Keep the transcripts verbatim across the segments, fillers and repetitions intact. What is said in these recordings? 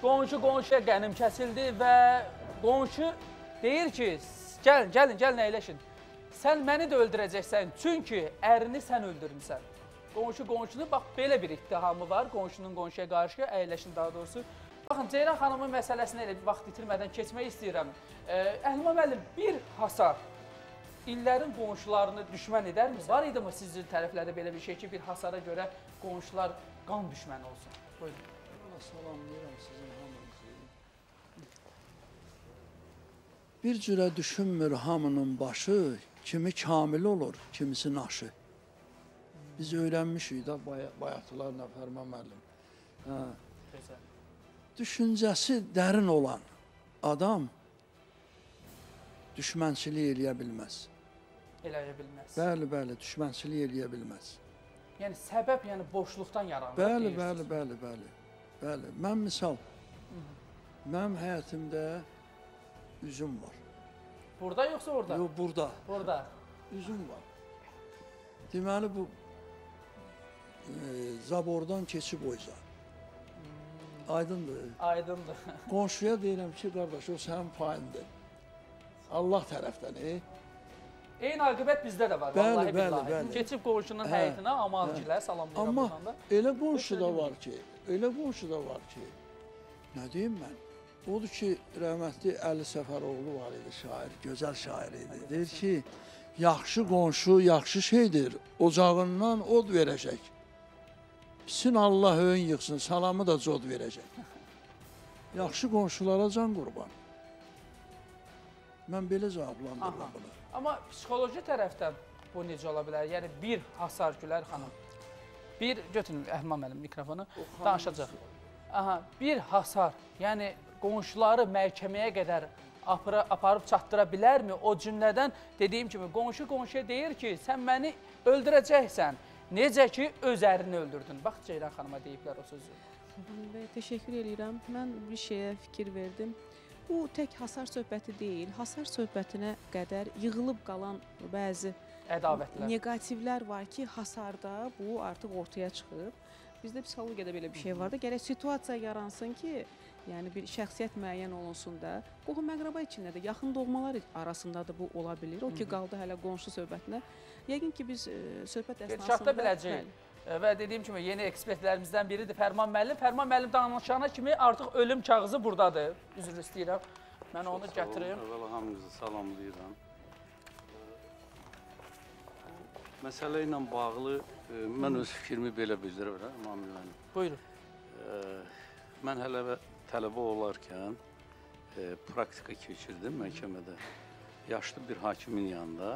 qonşu qonşuya qənim kəsildi və qonşu deyir ki, gəlin, gəlin, gəlin əyləşin. Sən məni də öldürəcəksən, çünki ərini sən öldürmüsən. Qonşu qonşunu, bax, belə bir ittihamı var, qonşunun qonşuya qarşı, əyləşin daha doğrusu. Baxın, Ceyran xanımın məsələsini elə bir vaxt itirmədən keçmək istəyirəm. Əhlimə müəllim, bir hasar illərin qonşularını düşmən edərmi? Var idi mi sizin tərəflərdə belə bir şey ki, bir hasara görə qonşular qan düşməni olsun? Buyurun. Salamlayıram sizin hamınızı. Bir cürə düşünmür hamının başı, kimi kamil olur, kimisi naşı. Biz öyrənmişik də bayaqlarla Fərman müəllim. Düşüncəsi dərin olan adam düşmənçilik eləyə bilməz. Eləyə bilməz. Bəli, bəli, düşmənçilik eləyə bilməz. Yəni səbəb, yəni boşluqdan yaranır. Bəli, bəli, bəli, bəli. Bəli, mən misal, mənim həyətimdə üzüm var. Burada yoxsa orada? Yox, burada. Burada. Üzüm var. Deməli, bu e, zabordan keçib oyza. Hmm. Aydındır. Aydındır. Qonşuya deyirəm ki, qardaş, o sənin payındır. Allah tərəfdən, e? Eyni aqibət bizdə də var, bəli, vallahi bəli, billahi. bəli. Keçib qonşunun hə, həyətinə amalcılar salamlayıram. Amma buradan da. elə qonşu da var ki, elə qonşu da var ki, nə deyim mən? Odur ki, rəhmətli Əli Səfəroğlu var idi, şair, gözəl şair idi. Deyir ki, yaxşı qonşu, yaxşı şeydir, ocağından od verəcək. Pisin Allah öyün yıxsın, salamı da cod verəcək. Yaxşı qonşulara can qurban. Mən belə cavablandırıram bunu. Amma psixoloji tərəfdən bu necə ola bilər? Yəni, bir hasar Gülər xanım, bir, götürün Əhman müəllim mikrofonu, danışacaq. Aha, bir hasar, yəni qonşuları məhkəməyə qədər aparıb çatdıra bilərmi? O cümlədən dediyim kimi, qonşu qonşuya deyir ki, sən məni öldürəcəksən. Necə ki, öz ərini öldürdün. Bax, Ceyran xanıma deyiblər o sözü. Təşəkkür edirəm. Mən bir şeyə fikir verdim. Bu tək hasar söhbəti deyil, hasar söhbətinə qədər yığılıb qalan bəzi ədavətlər, negativlər var ki, hasarda bu artıq ortaya çıxıb. Bizdə psixologiyada belə bir şey var da, gərək situasiya yaransın ki, yəni bir şəxsiyyət müəyyən olunsun da, qohum-əqraba içində də, yaxın doğmalar arasında da bu ola bilir. O ki, qaldı hələ qonşu söhbətinə. Yəqin ki, biz söhbət əsnasında... Çatda biləcəyik. Və dediyim kimi, yeni ekspertlərimizdən biridir Fərman müəllim. Fərman müəllim danışana kimi artıq ölüm kağızı buradadır. Üzr istəyirəm. Mən onu gətirim. Əvvəla hamınızı salamlayıram. Məsələ ilə bağlı mən öz fikrimi belə bildirirəm. Müəllim. Buyurun. Mən hələ tələbə olarkən praktika keçirdim məhkəmədə. Yaşlı bir hakimin yanında.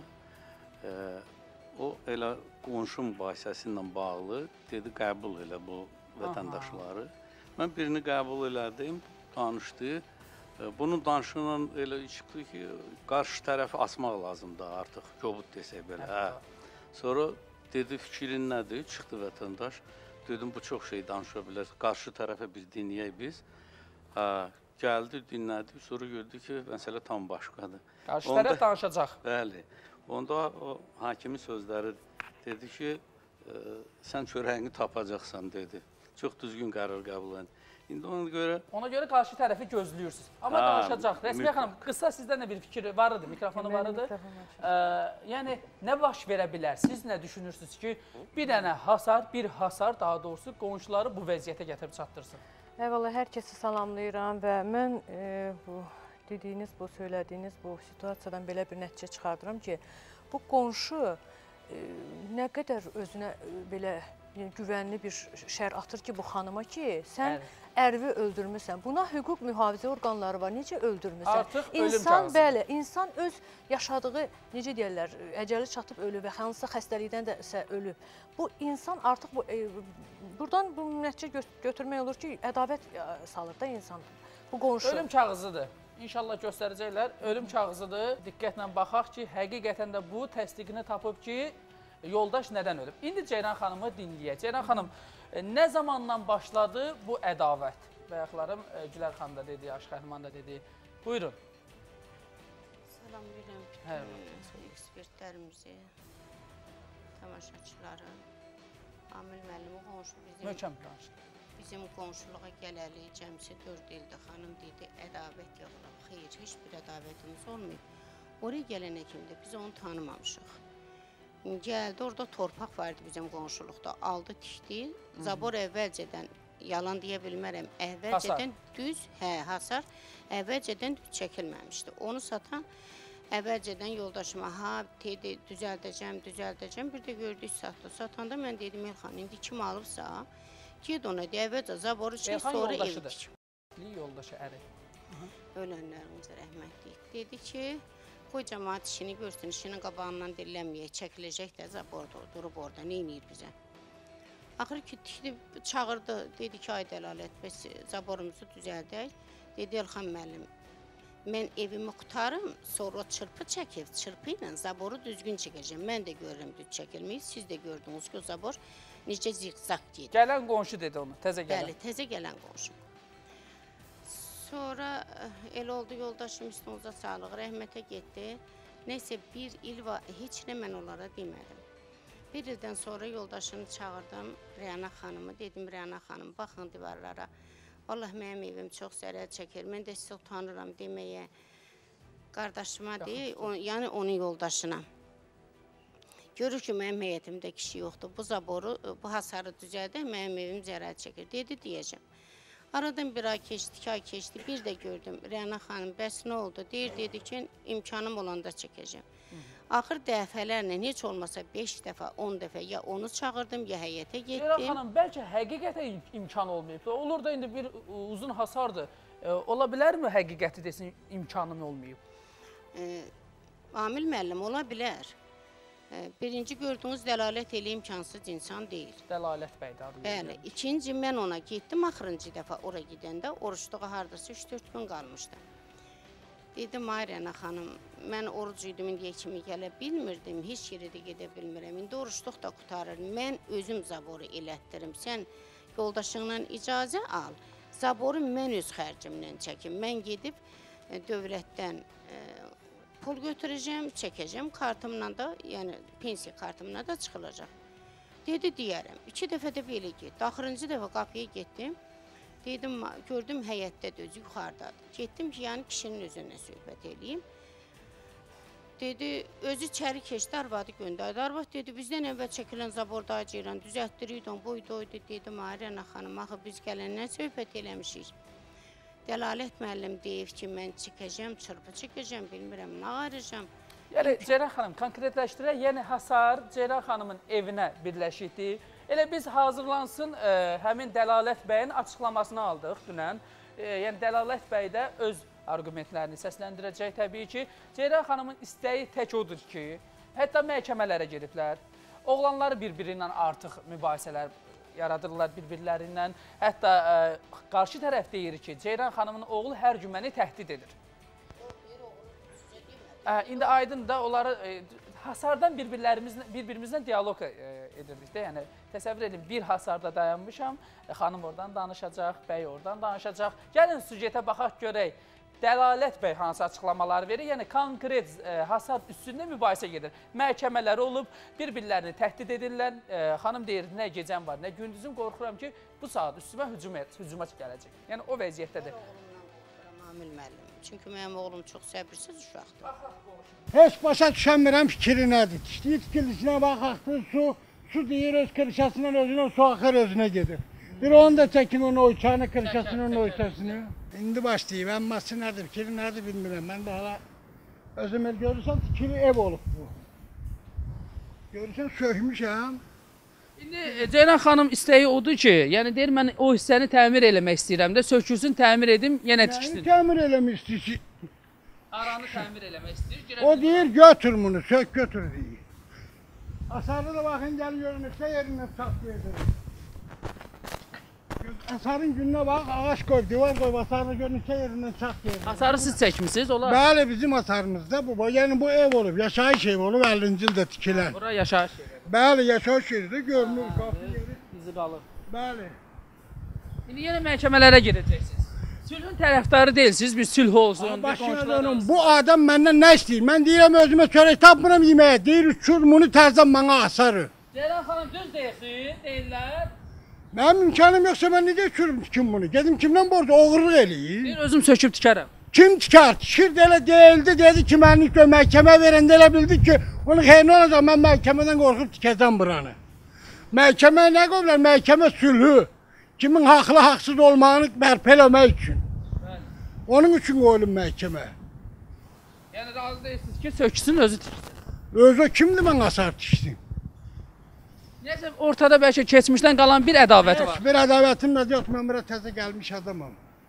O, elə qonşum bahsəsi ilə bağlı dedi, qəbul elə bu vətəndaşları. Mən birini qəbul elədim, danışdı. Bunun danışığından elə çıxdı ki, qarşı tərəfi asmaq lazımdır artıq, kobud desək belə. Hə. Sonra dedi, fikrin nədir? Çıxdı vətəndaş. Dedim, bu çox şey danışa bilər. Qarşı tərəfə bir dinləyək biz. Hə. Gəldi, dinlədi. Sonra gördü ki, məsələ tam başqadır. Qarşı tərəf danışacaq. Bəli. Onda o hakimin sözləri dedi ki, sən çörəyini tapacaqsan, dedi. Çox düzgün qərar qəbul edin. İndi ona görə... Ona görə qarşı tərəfi gözləyirsiniz. Amma danışacaq. Rəsmiyə xanım, qısa sizdən də bir fikir var idi, mikrofonu var idi. Yəni, nə baş verə bilər? Siz nə düşünürsünüz ki, bir dənə hasar, bir hasar daha doğrusu qonşuları bu vəziyyətə gətirib çatdırsın? Əvvəla, hər kəsi salamlayıram və mən bu... dediyiniz, bu söylədiyiniz bu situasiyadan belə bir nəticə çıxardıram ki, bu qonşu e, nə qədər özünə belə yəni, güvənli bir şər atır ki, bu xanıma ki, sən Bəli. ərvi öldürmüsən. Buna hüquq mühafizə orqanları var, necə öldürmüsən? Artıq insan, ölüm kağızı. Bəli, insan öz yaşadığı, necə deyərlər, əcəli çatıb ölü və hansısa xəstəlikdən də ölüb. Bu insan artıq, bu, e, buradan bu nəticə gö götürmək olur ki, ədavət salır da insan. Bu qonşu. Ölüm kağızıdır. İnşallah göstərəcəklər. Ölüm kağızıdır. Diqqətlə baxaq ki, həqiqətən də bu təsdiqini tapıb ki, yoldaş nədən ölüb. İndi Ceyran xanımı dinləyək. Ceyran xanım, nə zamandan başladı bu ədavət? Bayaqlarım Gülər xanım da dedi, Aşıq Əhliman da dedi. Buyurun. Salamlayıram bütün ekspertlərimizi, tamaşaçıları, Amil müəllimi, qonşu bizim... Möhkəm danışın. bizim qonşuluğa gələli cəmsi dörd ildir. Xanım dedi, ədavət yoxdur. Xeyr, heç bir ədavətimiz olmayıb. Oraya gələnə kimi də biz onu tanımamışıq. Gəldi, orada torpaq vardı bizim qonşuluqda. Aldı, tikdi. Zabor əvvəlcədən, yalan deyə bilmərəm, əvvəlcədən düz, hə, hasar, əvvəlcədən düz çəkilməmişdi. Onu satan əvvəlcədən yoldaşıma, ha, dedi, düzəldəcəm, düzəldəcəm. Bir də gördük, satdı. Satanda mən dedim, Elxan, indi kim alıbsa, ged ona deyə, əvvəlcə zaboru çək, sonra ev tik. Yoldaşı əri. Ölənlərimiz rəhmətlik. Dedi ki, qoy cəmaat işini görsün, işinin qabağından dillənməyək, çəkiləcək də zaborda, durub orada, neyniyir bizə? Axır ki, tikdi, çağırdı, dedi ki, ay dəlalət, bəs zaborumuzu düzəldək. Dedi, Elxan müəllim, mən evimi qutarım, sonra çırpı çəkib, çırpı ilə zaboru düzgün çəkəcəm. Mən də görürüm düz çəkilməyib, siz də gördünüz ki, o zabor necə ziqzaq gedir. Gələn qonşu dedi onu, təzə gələn. Bəli, təzə gələn qonşu. Sonra elə oldu, yoldaşım üstünüzə sağlıq, rəhmətə getdi. Neysə, bir il var, heç nə mən onlara demədim. Bir ildən sonra yoldaşını çağırdım, Rəna xanımı, dedim, Rəna xanım, baxın divarlara. Vallahi mənim evim çox zərər çəkir, mən də sizə utanıram deməyə, qardaşıma deyil, yəni onun yoldaşına. Görür ki, mənim həyətimdə kişi yoxdur, bu zaboru, bu hasarı düzəldək, mənim evim zərər çəkir, dedi, deyəcəm. Aradan bir ay keçdi, iki ay keçdi, bir də gördüm, Rəna xanım, bəs nə oldu? Deyir, dedi ki, imkanım olanda çəkəcəm. Axır dəfələrlə, heç olmasa beş dəfə, on dəfə ya onu çağırdım, ya həyətə getdim. Rəna xanım, bəlkə həqiqətə imkan olmayıb. Olur da indi bir uzun hasardır. Ola bilərmi həqiqəti desin, imkanım olmayıb? Amil müəllim, ola bilər. Birinci gördüyünüz dəlalət elə imkansız insan deyil. Dəlalət bəydə adı. Bəli, ikinci mən ona getdim, axırıncı dəfə ora gedəndə, oruçluğa hardasa üç dörd gün qalmışdı. Dedim, ay Rəna xanım, mən oruc idim, indiyə kimi gələ bilmirdim, heç yerə də gedə bilmirəm. İndi oruçluq da qutarır, mən özüm zaboru elətdirim, sən yoldaşınla icazə al, zaboru mən öz xərcimlə çəkim. Mən gedib dövlətdən pul götürəcəm, çəkəcəm, kartımla da, yəni pensiya kartımla da çıxılacaq. Dedi, deyərəm. İki dəfə də belə getdi. Axırıncı dəfə qapıya getdim. Dedim, gördüm həyətdə düz, yuxarıdadır. Getdim ki, yəni kişinin özünə söhbət edeyim. Dedi, özü içəri keçdi, arvadı göndərdi. Arvad dedi, bizdən əvvəl çəkilən zaborda acıyıran, düzəltdirirdən, buydu, oydu. Dedim, ay Rəna xanım, axı biz gələndən söhbət eləmişik. Dəlalət müəllim deyib ki, mən çəkəcəm, çırpı çəkəcəm, bilmirəm, nə arayacam. Yəni, Ceyran xanım, konkretləşdirək, yəni hasar Ceyran xanımın evinə birləşikdir. Elə biz hazırlansın, ə, həmin Dəlalət bəyin açıqlamasını aldıq dünən. E, yəni, Dəlalət bəy də öz argumentlərini səsləndirəcək təbii ki. Ceyran xanımın istəyi tək odur ki, hətta məhkəmələrə gediblər. Oğlanları bir-biri ilə artıq mübahisələr yaradırlar bir-birlərindən. Hətta ə, qarşı tərəf deyir ki, Ceyran xanımın oğlu hər gün məni təhdid edir. Ə, indi aydın da onları ə, hasardan bir-birimizlə bir diyaloq ə, edirdik də. Yəni, təsəvvür edin, bir hasarda dayanmışam, ə, xanım oradan danışacaq, bəy oradan danışacaq. Gəlin süjetə baxaq görək. Dəlalət bəy hansı açıqlamalar verir? Yəni, konkret ə, hasar üstündə mübahisə gedir. Məhkəmələr olub, bir-birlərini təhdid edirlər. Ə, xanım deyir, nə gecəm var, nə gündüzüm, qorxuram ki, bu saat üstümə hücuma, hücuma gələcək. Yəni, o vəziyyətdədir. Mən oğlumdan qorxuram, Amil müəllim. Çünki mənim oğlum çox səbirsiz uşaqdır. Heç başa düşəmirəm fikri nədir? Tikdiyi tikilisinə bax, axdır su, su deyir öz kırşasından özünə, su axır özünə gedir. Bir onu da çəkin onun oyçanı, kırşasının oyçasını. İndi başlayıb, əmması nədir, fikri nədir bilmirəm. Mən də hala özüm el görürsən, tikili ev olub bu. Görürsən, söhmüşəm. İndi Ceyran xanım istəyi odur ki, yəni deyir, mən o hissəni təmir eləmək istəyirəm də, sökülsün, təmir edim, yenə tiksin. Yəni təmir eləmək istəyir. Aranı təmir eləmək istəyir. O deyir, götür bunu, sök götür deyir. Asarlı da baxın, gəl görünürsə yerindən çat verdirir. Asarın gününə bax, ağaç qoy, divar qoy, asarlı görünürsə yerindən çat verdirir. Asarı siz çəkmişsiniz, olar? Bəli, bizim asarımızda bu, yəni bu ev olub, yaşayış ev olub, əllinci ildə tikilən. Bura yaşayış yeri. Bəli, yaşayış yeridir, görünür, qapı yeri. İzi qalır. Bəli. İndi yenə məhkəmələrə gedəcəksiniz. Sülhün tərəfdarı deyilsiniz, bir sülh olsun. Başına bu adam məndən nə istəyir? Mən deyirəm, özümə çörək tapmıram yeməyə. Deyir, uçur bunu tərzən mənə asarı. Ceyran xanım düz deyirsin, deyirlər. Mənim imkanım yoxsa mən necə sürüm tikim bunu? Gedim kimdən borcu oğurluq eləyir? Bir özüm söküb tikərəm. Kim tikər? Tikir də elə deyildi, dedi ki, məni gö məhkəmə verəndə elə bildi ki, onun xeyrinə olacaq, mən məhkəmədən qorxub tikəcəm buranı. Məhkəmə nə qoyurlar? Məhkəmə sülhü. Kimin haqlı, haqsız olmağını bərpa eləmək üçün. Onun üçün qoyulur məhkəmə. Yəni razı deyilsiniz ki, söksün, özü tiksin. Özü kimdir mən hasar tiksin? Nəysə, ortada bəlkə keçmişdən qalan bir ədavəti var. Heç bir ədavətim də yox, mən bura təzə gəlmiş adamam.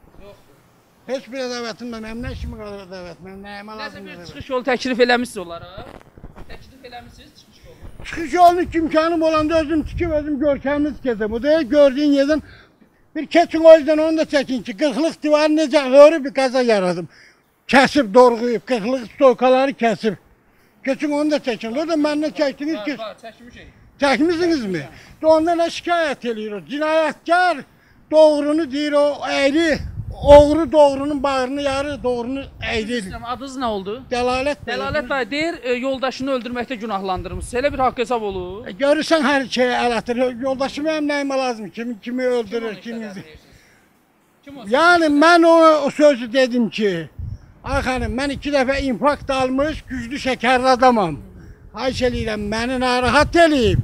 Heç bir ədavətim də, mənim nə işimi qalır ədavət, mənim nəyimə Nəsə lazım bir ədavət. çıxış yolu təklif eləmişsiniz onlara. Təklif eləmişsiniz çıxış yolu. Çıxış yolunu imkanım olanda özüm tikib, özüm görkəmini tikəcəm. O deyil, gördüyün yerdən bir keçin o yüzden onu da çəkin ki, qırxlıq divarı necə hörü bir qaza yaradım. Kəsib, doğrayıb, qırxlıq stoykaları kəsib. Keçin onu da çəkin. O da məndən çəkdiniz ki, Var, var, çəkmişik. çəkmişsinizmi? Ondan nə şikayət eləyir o? Cinayətkar doğrunu deyir o, əyri. Oğru doğrunun bağrını yarı, doğrunu əyri. Adınız nə oldu? Dəlalət. Dəlalət bəy deyir, e, yoldaşını öldürməkdə günahlandırmışsınız. Elə bir haqq hesab olur. E, görürsən hər şeyə əl atır. Yoldaşım mənim nəyimə lazım? Kimi, kimi öldürür, Kim kimi... onu istədər Kim o? Yəni mən o, o sözü dedim ki, ay xanım, mən iki dəfə infarkt almış, güclü şəkərli adamam. Xahiş eləyirəm, məni narahat eləyib.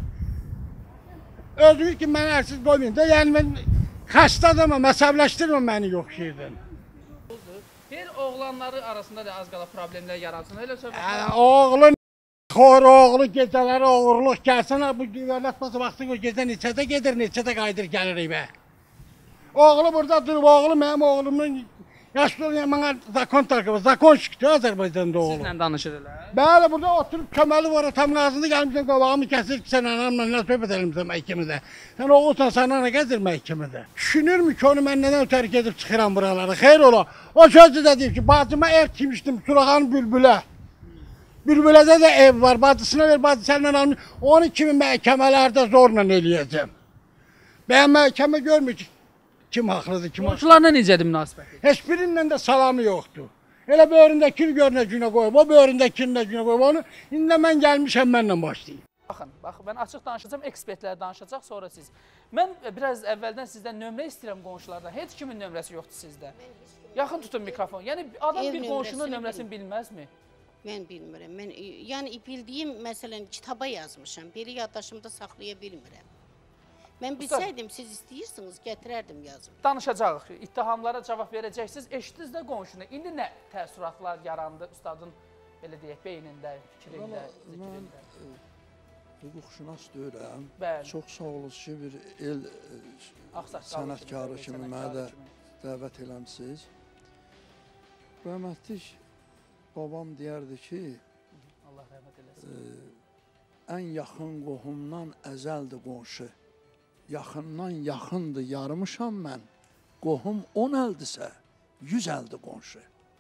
Özünüz ki, mən ərsiz qoymayın da, yəni mən xəstə adamam, əsəbləşdirmə məni yox şeydən. Bir oğlanları arasında da az qala problemlər yaratsın, elə söhbət. Ə, oğlun, xor oğlu gecələri oğurluq gəlsən, bu dövlət bası vaxtı o gecə neçədə gedir, neçədə qayıdır gəlir evə. Oğlu burada durub, oğlu mənim oğlumun yaşlı olan mənə zakon takımı, zakon çıxdı Azərbaycanda oğlu. Sizlə danışırlar. Bəli, burada oturub köməli var, atamın ağzında gəlmişsən, qabağımı kəsir ki, sən anamla nə söhbət eləmişsən məhkəmədə. Sən oğulsan, sana nə gəzir məhkəmədə? Düşünürmü ki, onu mən nədən ötəri gedib çıxıram buralara? Xeyr ola. O sözü də deyib ki, bacıma ev kimişdim, Suraxanın Bülbülə. Bülbülədə də ev var, bacısına ver, bacı səndən almış. Onun kimi məhkəmələrdə zorla eləyəcəm. Bəyən məhkəmə görmür ki, kim haqlıdır, kim haqlıdır. Qonşularla necədir münasibəti? Heç birinin də salamı yoxdur. Elə böyründəkini görünə günə qoyub, o böyründəkini də günə qoyub onu. İndi mən gəlmişəm, mənlə başlayayım. Baxın, baxın, mən açıq danışacağım, ekspertlər danışacaq, sonra siz. Mən biraz əvvəldən sizdən nömrə istəyirəm qonşulardan. Heç kimin nömrəsi yoxdur sizdə. Yaxın tutun mikrofon. Yəni adam Ev bir qonşunun nömrəsini nömrəsini bilməzmi? Mən bilmirəm. Mən yəni bildiyim məsələn kitaba yazmışam. Biri yaddaşımda saxlaya bilmirəm. Mən bilsəydim siz istəyirsiniz, gətirərdim yazım. Danışacağıq. İttihamlara cavab verəcəksiniz. Eşitdiniz də qonşunu. İndi nə təəssüratlar yarandı ustadın belə deyək beynində, fikrində, zikrində? Hüquqşünas deyirəm. Bəli. Çox sağ olun ki, bir el sənətkarı kimi mənə də dəvət eləmisiniz. Rəhmətlik babam deyərdi ki, Allah rəhmət eləsin. ən yaxın qohumdan əzəldir qonşu. Yaxından yaxındır, yarımışam mən. Qohum on əldirsə, yüz əldir qonşu.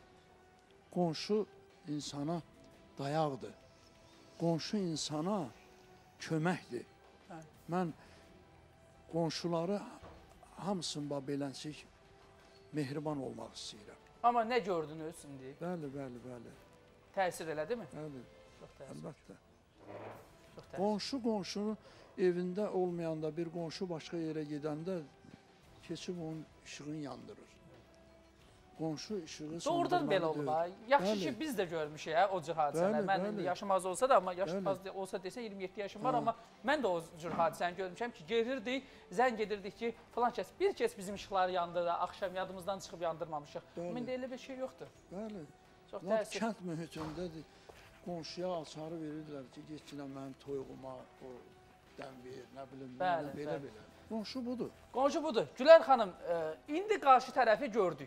Qonşu insana dayaqdır. Qonşu insana köməkdir. Mən qonşuları hamısında beləncik mehriban olmaq istəyirəm. Amma nə gördünüz indi? Bəli, bəli, bəli. Təsir elədi mi? Bəli, Çox təsir. əlbəttə. Çox təsir. Qonşu qonşunun evində olmayanda bir qonşu başqa yerə gedəndə keçib onun işığını yandırır. Qonşu işığı Doğrudan belə olub ha. Yaxşı ki biz də görmüşük hə o cür hadisələr. Mən indi yaşım az olsa da amma yaşım az olsa desə iyirmi yeddi yaşım var amma mən də o cür hadisəni görmüşəm ki gelirdik, zəng edirdik ki falan kəs bir kəs bizim işıqları yandırdı, axşam yadımızdan çıxıb yandırmamışıq. İndi elə bir şey yoxdur. Bəli. Çox Lap təsir. kənd mühitindədir. Qonşuya açarı verirdilər ki, getçinə mənim toyuğuma o dən ver, nə bilim, Bəli, belə bəli. belə. Qonşu budur. Qonşu budur. Gülər xanım, e, indi qarşı tərəfi gördük.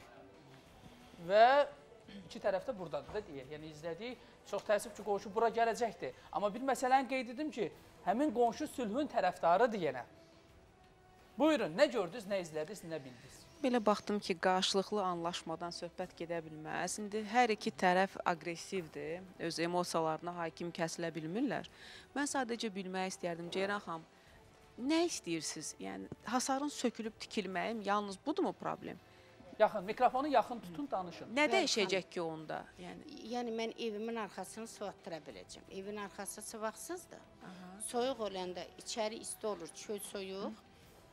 Və iki tərəf də buradadır da deyək. Yəni izlədik. Çox təəssüf ki, qonşu bura gələcəkdir. Amma bir məsələni qeyd edim ki, həmin qonşu sülhün tərəfdarıdır yenə. Buyurun, nə gördünüz, nə izlədiniz, nə bildiniz? Belə baxdım ki, qarşılıqlı anlaşmadan söhbət gedə bilməz. İndi hər iki tərəf aqressivdir, öz emosiyalarına hakim kəsilə bilmirlər. Mən sadəcə bilmək istəyərdim, Ceyran xanım, nə istəyirsiniz? Yəni, hasarın sökülüb tikilməyim, yalnız budurmu problem? Yaxın, mikrofonu yaxın tutun, danışın. Nə dəyişəcək ki onda? Yəni, Yəni mən evimin arxasını sıvatdıra biləcəm. Evin arxası sıvaqsızdır. Soyuq olanda içəri isti olur, çöl soyuq.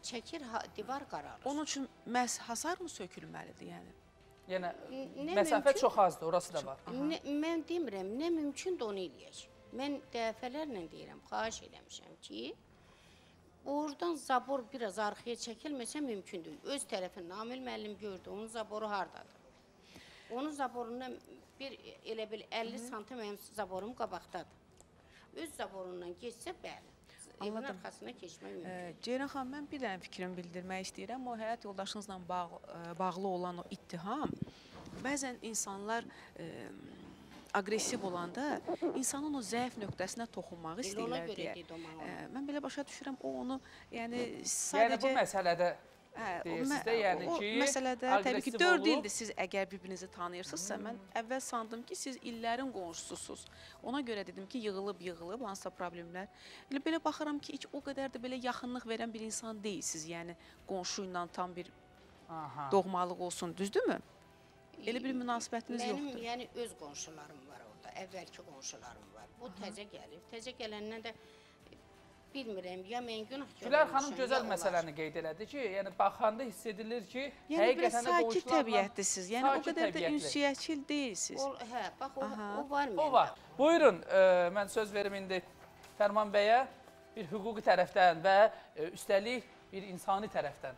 çəkir, ha, divar qaralır. Onun üçün məhz hasar mı sökülməlidir, yəni? Yəni Nə məsafə mümkün- çox azdır, orası da var. Nə, mən demirəm, nə mümkündür onu eləyək. Mən dəfələrlə deyirəm, xahiş eləmişəm ki, oradan zabor biraz arxaya çəkilməsə mümkündür. Öz tərəfindən Amil müəllim gördü, onun zaboru hardadır. Onun zaborundan bir elə bil əlli santim mənim zaborum qabaqdadır. Öz zaborundan geçsə bəli. Evin Anladım. arxasına keçmək mümkün. E, Ceyran xanım, mən bir dənə fikrimi bildirmək istəyirəm. O həyat yoldaşınızla bağ, e, bağlı olan o ittiham, bəzən insanlar e, aqressiv olanda insanın o zəif nöqtəsinə toxunmağı Elə ona istəyirlər görə deyə. dedi o mənə. E, mən belə başa düşürəm, o onu yəni Yəni bu sadəcə məsələdə Hə, o deyirsiniz mə- də, yəni o ki, məsələdə təbii ki, aqressiv dörd olub. ildir siz əgər bir-birinizi tanıyırsınızsa, mən əvvəl sandım ki, siz illərin qonşususunuz. Ona görə dedim ki, yığılıb yığılıb hansısa problemlər. Elə belə baxıram ki, heç o qədər də belə yaxınlıq verən bir insan deyilsiniz. Yəni qonşu ilə tam bir Aha. doğmalıq olsun, düzdürmü? Elə bir münasibətiniz Mənim, yoxdur. yəni öz qonşularım var orada, əvvəlki qonşularım var. Bu təzə gəlir. Təzə gələndən də bilmirəm, ya mən günah Gülər görmüşəm, xanım ya gözəl onlar. məsələni qeyd elədi ki, yəni baxanda hiss edilir ki, Yəni belə həqiqətən də sakit qonşularla təbiətlisiniz. Yəni o sakit qədər də təbiətli. ünsiyyətçil deyilsiniz. O, hə, bax o, Aha. o var məndə. O var. Buyurun, e, mən söz verim indi Fərman bəyə bir hüquqi tərəfdən və e, üstəlik bir insani tərəfdən.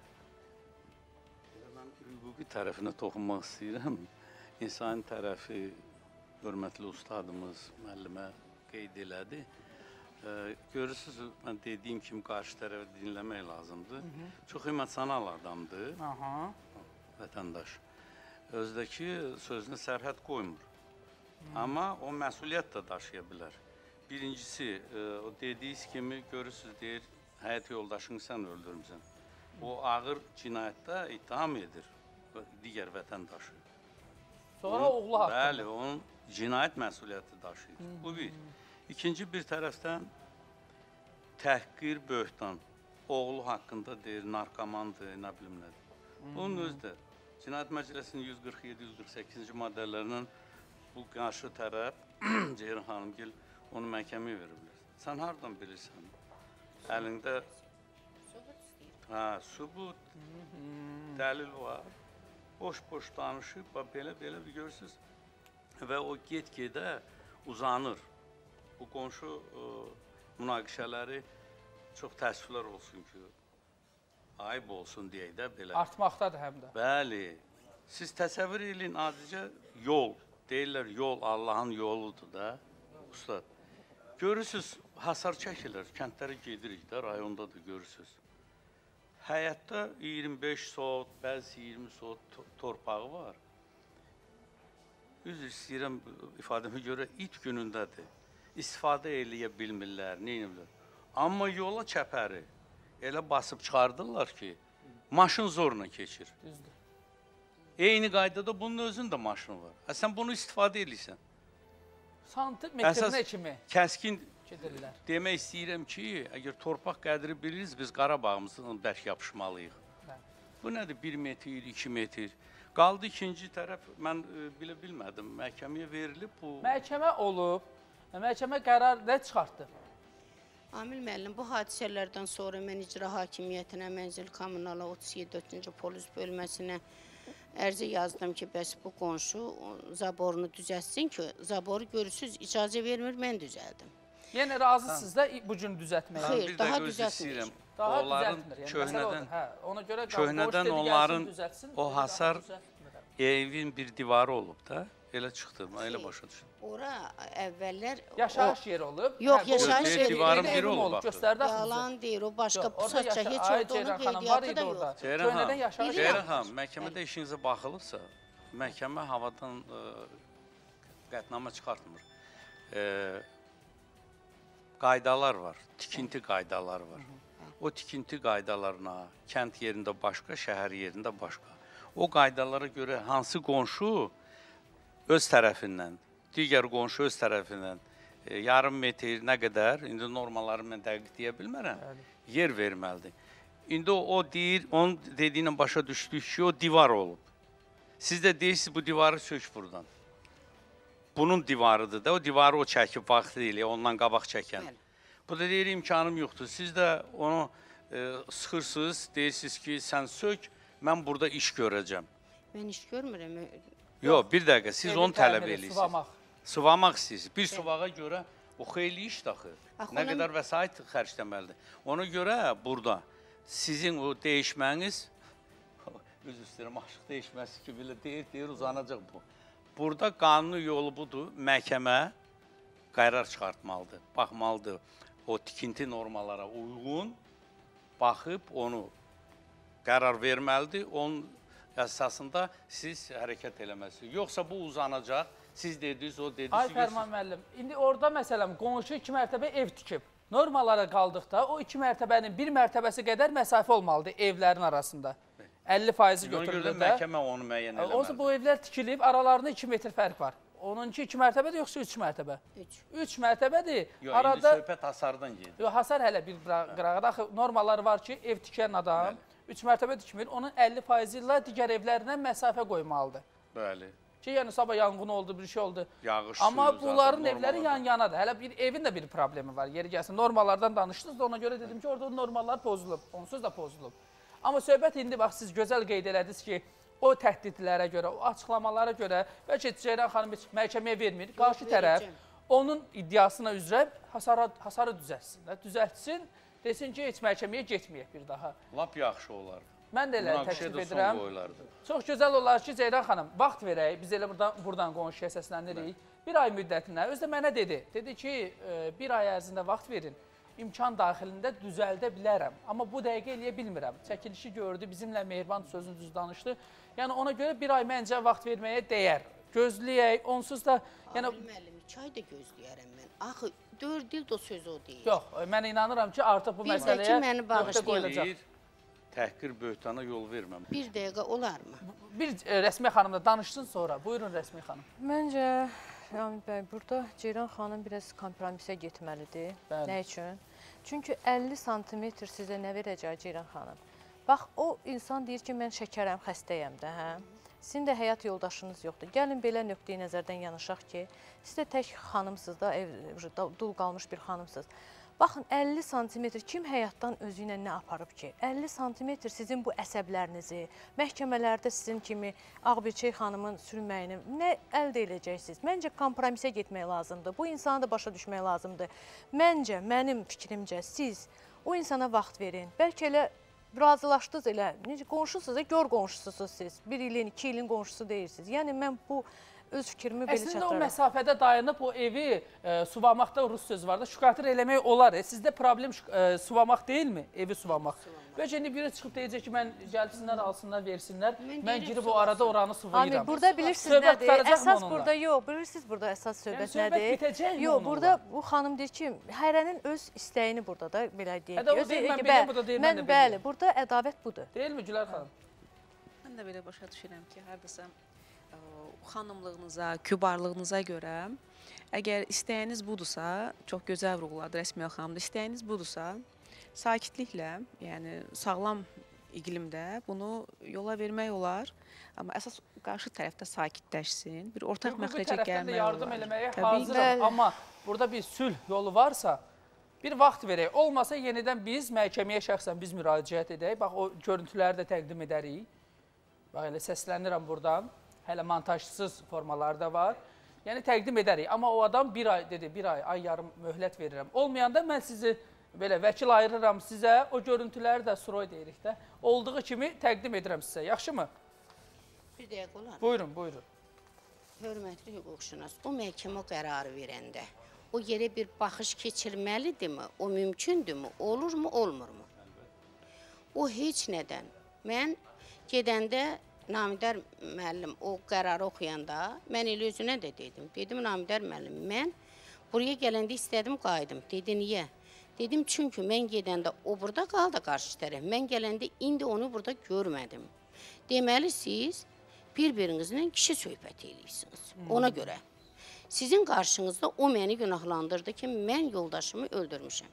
Mən hüquqi tərəfinə toxunmaq istəyirəm. İnsani tərəfi hörmətli ustadımız, müəllimə qeyd elədi. E, görürsünüz, mən dediyim kimi qarşı tərəfi dinləmək lazımdır. Çox qiymətsanal adamdır, Aha. vətəndaş. Özdəki sözünə sərhəd qoymur. Amma o məsuliyyət də daşıya bilər. Birincisi, e, o dediyiniz kimi görürsünüz, deyir, həyat yoldaşını sən öldürmüsən. O ağır cinayətdə ittiham edir digər vətəndaşı. Sonra Onun- oğlu haqqında. Bəli, onun cinayət məsuliyyəti daşıyır. Bu bir. İkinci bir tərəfdən təhqir, böhtan. Oğlu haqqında deyir, narkomandır, nə bilim nədir. Bunun özü də Cinayət Məcəlləsinin yüz qırx yeddi yüz qırx səkkizinci maddələrinin bu qarşı tərəf, Ceyran xanımgil, onu məhkəməyə veriblər. Sən hardan bilirsən? Əlində Söhbət istəyir. hə, sübut, dəlil var. Boş-boş danışıb, bax, belə-belə bir görürsünüz. Və o get-gedə uzanır. Bu qonşu ə, münaqişələri çox təəssüflər olsun ki, ayıb olsun deyək də belə. Artmaqdadır həm də. Bəli, siz təsəvvür edin, adicə yol, deyirlər yol Allahın yoludur da, ustad. Görürsünüz, hasar çəkilir, kəndlərə gedirik də, rayonda da görürsünüz. Həyətdə iyirmi beş sot, bəzi iyirmi sot to- torpağı var. Üzr istəyirəm, ifadəmə görə it günündədir. İstifadə eləyə bilmirlər, neynirlər. Amma yola çəpəri elə basıb çıxardırlar ki, maşın zorla keçir. Düzdür. Eyni qaydada bunun özündə maşın var. Hə, sən bunu istifadə edirsən. Santimetrinə kimi kəskin gedirlər. demək istəyirəm ki, əgər torpaq qədri biliriz, biz Qarabağımızdan bərk yapışmalıyıq. Bəli. Bu nədir? bir metr, iki metr. Qaldı ikinci tərəf, mən e, bilə bilmədim, məhkəməyə verilib bu. Məhkəmə olub, məhkəmə qərar nə çıxartdı? Amil müəllim, bu hadisələrdən sonra mən icra hakimiyyətinə, Mənzil Kommunala otuz yeddinci polis bölməsinə ərizə yazdım ki, bəs bu qonşu o, zaborunu düzəltsin ki, zaboru görürsüz, icazə vermir, mən düzəldim. Yəni razısınız da bu gün düzəltməyə. Xeyr, bir daha dəqiqə özü düzəltməyəcəm. istəyirəm. Daha Onların düzəltmir. Yəni, köhnədən, məsələ odur. Hə, ona görə köhnədən qoş dedi, onların gəlsin, düzəltsin, o dedi, hasar daha düzəltmirəm. evin bir divarı olub da, elə çıxdı, elə başa düşdüm. Ora əvvəllər Yaşayış yeri olub. Yox, Hə, yaşayış qoş yeri dedi, divarın evim biri olub olub. axı. Göstərdi axı bizə. yalan deyir, o başqa Yox, orada pusatça yaşa- heç Ay, orada onun Ceyran xanım, var qeydiyyatı idi da orada. yox. Ceyran Köhnədən xanım, yaşayış Bilirəm. Ceyran xanım, məhkəmədə işinizə baxılıbsa, məhkəmə havadan ə, qətnamə çıxartmır. E, qaydalar var, tikinti qaydaları var. O tikinti qaydalarına, kənd yerində başqa, şəhər yerində başqa. O qaydalara görə hansı qonşu öz tərəfindən, digər qonşu öz tərəfindən e, yarım metr nə qədər, indi normaları mən dəqiq deyə bilmərəm, yer verməlidir. İndi o, o deyir, onun dediyinlə başa düşdük ki, o divar olub. Siz də deyirsiniz, bu divarı sök buradan. Bunun divarıdır da, o divarı o çəkib vaxtı ilə, ondan qabaq çəkən. Bəli. Bu da deyir, imkanım yoxdur. Siz də onu e, sıxırsınız, deyirsiniz ki, sən sök, mən burada iş görəcəm. Mən iş görmürəm. Yox, bir dəqiqə, siz Evi onu tələb təmiri, edirsiniz. Sıvamaq. Sıvamaq istəyirsiniz. Bir sıvağa görə o xeyli iş daxı. Axı Nə onun- qədər vəsait xərcləməlidir. Ona görə burada sizin o dəyişməniz, öz üstəyirəm, aşıq dəyişməsi ki, belə deyir, deyir, uzanacaq bu. Burada qanuni yolu budur, məhkəmə qərar çıxartmalıdır, baxmalıdır. O tikinti normalara uyğun baxıb onu qərar verməlidir. Onun əsasında siz hərəkət eləməsiniz. Yoxsa bu uzanacaq, siz dediniz, o dediniz. Ay Fərman müəllim, indi orada məsələn qonşu iki mərtəbə ev tikib. Normalara qaldıqda o iki mərtəbənin bir mərtəbəsi qədər məsafə olmalıdır evlərin arasında. əlli faizi Ona görə də götürülür də. məhkəmə onu müəyyən eləməlidir. Onsuz bu evlər tikilib, aralarında iki metr fərq var. Onunki iki mərtəbədir yoxsa üç mərtəbə? Üç. Üç mərtəbədir. Yox, Arada indi söhbət hasardan gedir. yox, hasar hələ bir qırağıda. Axı normalar var ki, ev tikən adam üç mərtəbə tikmir, onun əlli faizi ilə digər evlərindən məsafə qoymalıdır. Bəli. Ki, yəni sabah yanğın oldu, bir şey oldu. Yağış Amma suyu bunların zaten evləri normalardan. yan-yanadır. Hələ bir evin də bir problemi var. Yeri gəlsin, normallardan danışdınız da ona görə dedim ki, orada normallar pozulub, onsuz da pozulub. Amma söhbət indi, bax, siz gözəl qeyd elədiniz ki, o təhdidlərə görə, o açıqlamalara görə, bəlkə Ceyran xanım heç məhkəməyə vermir, qarşı tərəf verəcəm. onun iddiasına üzrə hasarı, hasarı düzəltsin, düzəltsin, desin ki, heç məhkəməyə getməyək bir daha. Lap yaxşı olardı. Mən də elə Münaqişəyə təklif də son edirəm. qoyulardı. Çox gözəl olar ki, Ceyran xanım, vaxt verək, biz elə buradan, buradan qonşuya səslənirik. Bir ay müddətində, özü də mənə dedi, dedi ki, e, bir ay ərzində vaxt verin, imkan daxilində düzəldə bilərəm. Amma bu dəqiqə eləyə bilmirəm. Çəkilişi gördü, bizimlə Mehriban sözünü düz danışdı. Yəni ona görə bir ay məncə vaxt verməyə dəyər. Gözləyək, onsuz da... Yəni, Abi müəllim, iki ay da gözləyərəm mən. Axı, dörd il də o söz o deyil. yox, mən inanıram ki, artıq bu Bir də ki, məsələyə məni nöqtə bağışlayın. qoyulacaq. Deyir, təhqir böhtana yol verməm. Bir dəqiqə olarmı? Bir e, rəsmi xanımla danışsın sonra. Buyurun rəsmi xanım. Məncə, Rami bəy, burada Ceyran xanım biraz kompromisə getməlidir. Bəli. Nə üçün? Çünki əlli santimetr sizə nə verəcək Ceyran xanım? Bax, o insan deyir ki, mən şəkərəm, xəstəyəm də, hə? Sizin də həyat yoldaşınız yoxdur. Gəlin belə nöqteyi nəzərdən yanaşaq ki, siz də tək xanımsınız da, ev, dul qalmış bir xanımsınız. Baxın, əlli santimetr kim həyatdan özü ilə nə aparıb ki? əlli santimetr sizin bu əsəblərinizi, məhkəmələrdə sizin kimi Ağbirçək xanımın sürməyini nə əldə edəcəksiniz? Məncə, kompromisə getmək lazımdır. Bu insanı da başa düşmək lazımdır. Məncə, mənim fikrimcə, siz o insana vaxt verin. Bəlkə elə razılaşdınız elə, necə qonşusunuz, gör qonşususunuz siz. Bir ilin, iki ilin qonşusu deyirsiniz. Yəni, mən bu öz fikrimi belə Əslində o çatdırıram. məsafədə dayanıb o evi e, suvamakda rus söz var da, şükatir eləmək olar. E, sizdə problem e, suvamaq deyilmi? Evi suvamaq. Bəlkə indi biri çıxıb deyəcək ki, mən gəlsinlər, alsınlar, versinlər. Mən Mən deyirəm, girib o arada oranı suvayıram. Ami, burada bilirsiniz Söhbət nədir? qurtaracaqmı Əsas onunla? burada yox, bilirsiniz burada əsas söhbət Yəni söhbət nədir? bitəcəkmi Yox, onunla? burada bu xanım deyir ki, hərənin öz istəyini burada da belə deyək. Hə də o Öz- deyir, mən bəli, bilirəm, bu da deyir, mən mən də bəli, bilirəm. burada ədavət budur. Deyilmi Gülər xanım? Mən də belə başa düşürəm ki, hardasa ə, xanımlığınıza, kübarlığınıza görə əgər istəyiniz budursa, çox gözəl vurğuladı Rəsmiyə xanım da, istəyiniz budursa, sakitliklə, yəni sağlam iqlimdə bunu yola vermək olar. Amma əsas qarşı tərəfdə sakitləşsin, bir ortaq Hüquqi məxrəcə tərəfdən də gəlmək yardım olar. eləməyə Təbii. hazıram. Bəli. Amma burada bir sülh yolu varsa, bir vaxt verək. Olmasa yenidən biz məhkəməyə şəxsən biz müraciət edək. Bax, o görüntüləri də təqdim edərik. Bax, elə səslənirəm buradan. Hələ montajsız formalar da var. Yəni, təqdim edərik. Amma o adam bir ay dedi, bir ay, ay yarım möhlət verirəm. Olmayanda mən sizi belə vəkil ayırıram sizə. O görüntüləri də Suroy deyirik də. Olduğu kimi təqdim edirəm sizə. Yaxşımı? Bir dəqiqə olar. Buyurun, buyurun. Hörmətli hüquqşünas, o məhkəmə qərarı verəndə o yerə bir baxış keçirməlidirmi? O mümkündürmü? Olurmu, olmurmu? O heç nədən. Mən gedəndə Namidər müəllim o qərarı oxuyanda mən elə özünə də dedim. Dedim, Namidər müəllim, mən buraya gələndə istədim, qayıdım. Dedi, niyə? Dedim, çünki mən gedəndə o burada qaldı qarşı tərəf. Mən gələndə indi onu burada görmədim. Deməli, siz bir-birinizlə kişi söhbət edirsiniz. Ona görə. Sizin qarşınızda o məni günahlandırdı ki, mən yoldaşımı öldürmüşəm.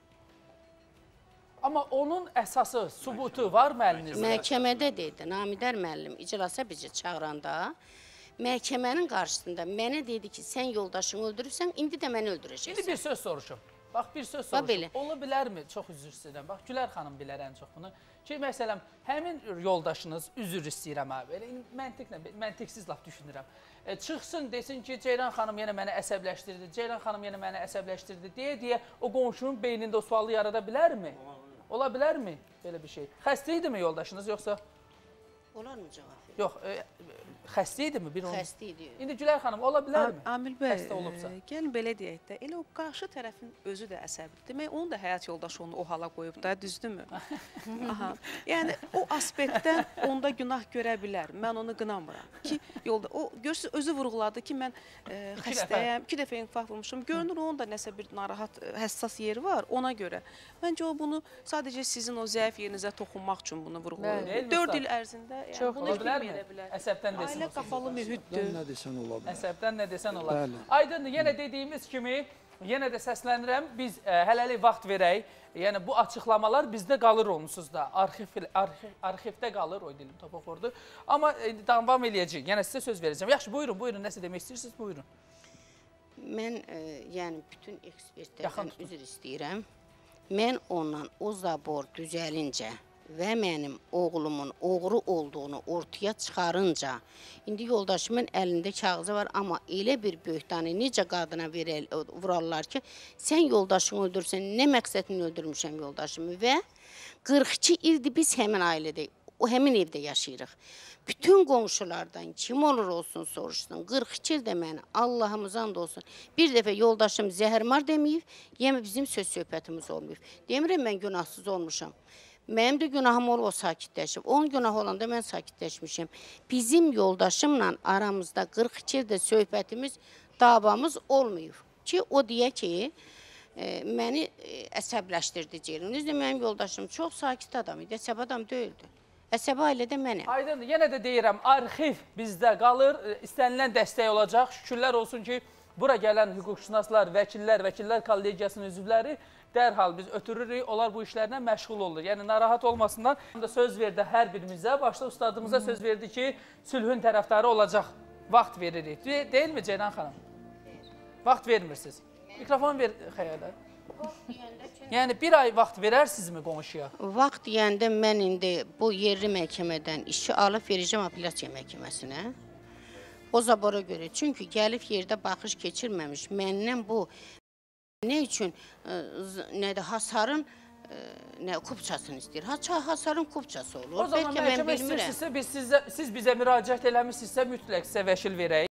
Amma onun əsası, subutu var mı əlinizdə? Məhkəmədə dedi, Namidər müəllim iclasa bizi çağıranda, məhkəmənin qarşısında mənə dedi ki, sən yoldaşını öldürürsən, indi də məni İndi öldürəcəksən. bir söz soruşum. Bax, bir söz Bax, belə. soruşum. Ola bilərmi? Çox üzr istəyirəm. Bax, Gülər xanım bilər ən çox bunu. Ki, məsələn, həmin yoldaşınız, üzr istəyirəm abi, elə məntiqlə, məntiqsiz laf düşünürəm. E, çıxsın, desin ki, Ceyran xanım yenə məni əsəbləşdirdi, Ceyran xanım yenə məni əsəbləşdirdi deyə-deyə o qonşunun beynində o sualı yarada bilərmi? Ola bilərmi belə bir şey? Xəstə idimi yoldaşınız, yoxsa? Olar mı cavab verir? Yox, e, xəstə idimi? Bir Xəstə idi. İndi Gülər xanım, ola bilərmi? Amil bəy, Xəstə olubsa. e, gəlin belə deyək də, elə o qarşı tərəfin özü də əsəbidir. Demək, onun da həyat yoldaşı onu o hala qoyub da, düzdürmü? Aha. Yəni, o aspektdən onda günah görə bilər. Mən onu qınamıram. Ki, yolda, o görürsünüz, özü vurğuladı ki, mən e, xəstəyəm, iki dəfə infarkt vurmuşum. Görünür, onun da nəsə bir narahat, həssas yeri var, ona görə. Məncə, o bunu sadəcə sizin o zəif yerinizə toxunmaq üçün bunu vurğulayır. dörd il ərzində yəni, Çox bunu ola heç bilərmi? bilməyə bilər. Əsəbdən desin. Ailə qapalı mühitdir. Nə desən ola bilər. Əsəbdən nə desən olar. Bəli. Aydındır, yenə dediyimiz kimi, yenə də səslənirəm, biz ə, hələlik vaxt verək. Yəni, bu açıqlamalar bizdə qalır onsuz da. Arxiv, arxiv, arxivdə qalır, o dilim topuq vurdu. Amma e, davam eləyəcək. Yenə sizə söz verəcəm. Yaxşı, buyurun, buyurun, nəsə demək istəyirsiniz, buyurun. Mən, e, yəni, bütün ekspertlərdən üzr istəyirəm. Mən ondan o zabor düzəlincə və mənim oğlumun oğru olduğunu ortaya çıxarınca, indi yoldaşımın əlində kağızı var, amma elə bir böhtanı necə qadına verəl, vurarlar ki, sən yoldaşını öldürsən, nə məqsədini öldürmüşəm yoldaşımı və qırx iki ildir biz həmin ailədə, o həmin evdə yaşayırıq. Bütün qonşulardan kim olur olsun soruşsun, qırx iki ildə məni, Allahımızdan da olsun, bir dəfə yoldaşım zəhərmar deməyib, yəmi bizim söz söhbətimiz olmayıb. Demirəm, mən günahsız olmuşam. Mənim də günahım olub, o sakitləşib. Onun günahı olanda mən sakitləşmişəm. Bizim yoldaşımla aramızda qırx iki ildə söhbətimiz, davamız olmayıb. Ki, o deyə ki, e, məni e, əsəbləşdirdi Ceylan. Üzdə mənim yoldaşım çox sakit adam idi, əsəb adam deyildi. Əsəbi ailədə mənəm. Aydındır, yenə də deyirəm, arxiv bizdə qalır, istənilən dəstək olacaq. Şükürlər olsun ki, bura gələn hüquqşünaslar, vəkillər, vəkillər kollegiyasının üzvləri dərhal biz ötürürük, onlar bu işlərlə məşğul olur. Yəni, narahat olmasından söz verdi hər birimizə, başda ustadımıza söz verdi ki, sülhün tərəfdarı olacaq, vaxt veririk. De deyilmi Ceylan xanım? Vaxt vermirsiniz. Mikrofon ver Xəyələ. Yəni, bir ay vaxt verərsinizmi qonşuya? Vaxt deyəndə mən indi bu yerli məhkəmədən işi alıb verəcəm apellyasiya məhkəməsinə. O zabora görə. Çünki gəlib yerdə baxış keçirməmiş. Məndən bu nə üçün nədir, hasarın nə, kupçasını istəyir. Hasarın kupçası olur. O zaman məhkəmə istəyirsinizsə, siz bizə müraciət eləmişsinizsə mütləq sizə vəkil verək.